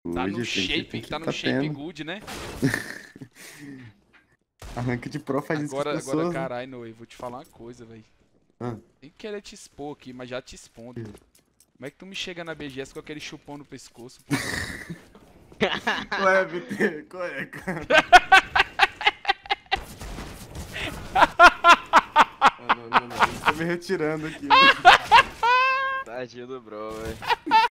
Tá Good, no tem shape, que tá no tá shape tendo. good, né? Arranca de pro faz isso com as Agora, pessoas, né? caralho, Noe, vou te falar uma coisa, velho. Ah. Nem querer te expor aqui, mas já te expondo. Como é que tu me chega na BGS com aquele chupão no pescoço, pô? Ué, BT, qual é, cara? Não. Tô me retirando aqui. Tadinho do bro, velho.